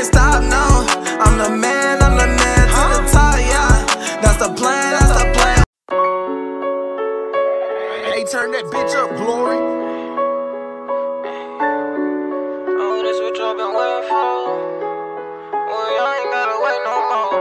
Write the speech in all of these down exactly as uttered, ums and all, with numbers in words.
can't stop, no. I'm the man, I'm the man to the top, yeah. That's the plan, that's the plan. Hey, turn that bitch up, Glory. Oh, this what y'all been waiting for. Well, y'all ain't gotta wait no more.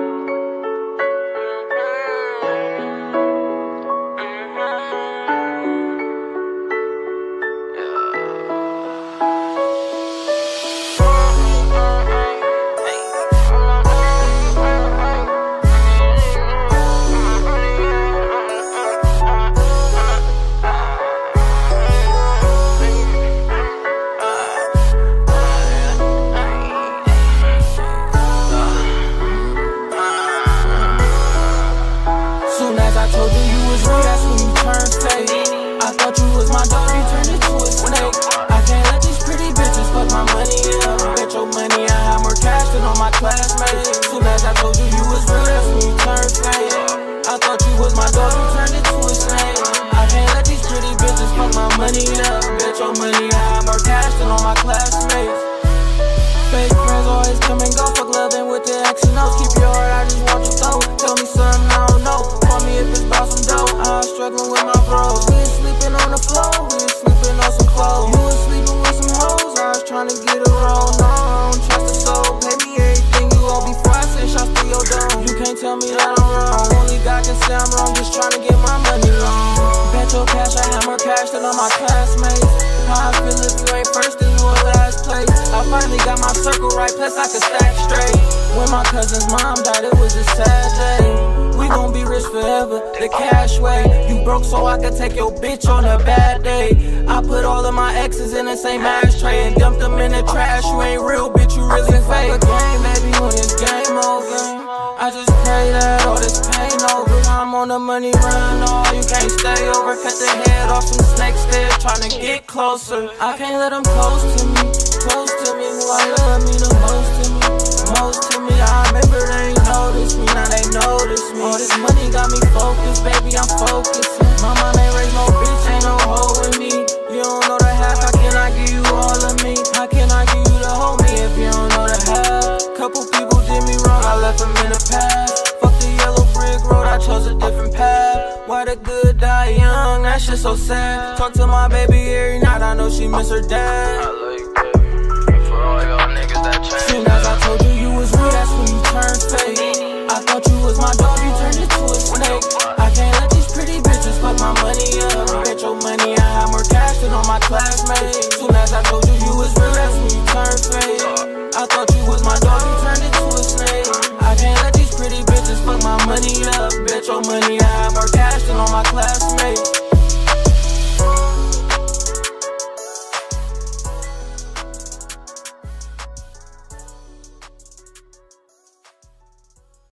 Classmates. Soon as I told you you was real, that's when you turned fake. I thought you was my dog, you turned into a snake. I can't let these pretty bitches fuck my money up. Bet your money I have more cash than all my classmates. Fake friends always come and go, fuck loving with the X and O's. Keep your heart, I just want you though. Tell me something I don't know, call me if it's about some dough. I was struggling with my bros, we ain't sleeping on the floor, we ain't sleeping on some clothes. You was sleeping with some hoes, I was trying to get a roll. No, I don't trust a soul, pay me everything you owe before I send shots to your dome. You can't tell me that I'm wrong, only God can say I'm wrong, just trying to get my money long. Bet your cash, I have more cash than all my classmates. How I feel if you ain't first and you in last place. I finally got my circle right, plus I can stack straight. When my cousin's mom died, it was a sad day. We gon' be rich forever, the cash way. You broke so I could take your bitch on a bad day. I put all of my exes in the same ashtray and dumped them in the trash. You ain't real, bitch, you really fake. A game, baby, when it's game over. I just pray that all this pain over. I'm on the money run, oh, you can't stay over. Cut the head off some snakes there, tryna get closer. I can't let them close to me, close to me. Who I love me the most to me, most to me. I remember they ain't noticed me, now they notice me. All this money got me focused, baby, I'm focusing. My mom ain't raised no bitch, ain't no hoe with me. You don't know the half, how can I give you all of me? How can I give you the whole me if you don't know the half? Couple people did me wrong, I left them in the past. Fuck the yellow brick road, I chose a different path. Why the good die young, that shit so sad. Talk to my baby every night, I know she miss her dad. I love you, baby, for all y'all niggas that changed. Soon as I told you you was real, that's when you turned fake. I thought you was my dog, you turned into a snake. I can't let these pretty bitches fuck my money up. Bet your money I have more cash than all my classmates. Soon as I told you you was real, that's when you turned fake. I thought you was my dog, you turned into a snake. I can't let these pretty bitches fuck my money up. Bet your money I have more cash than all my classmates.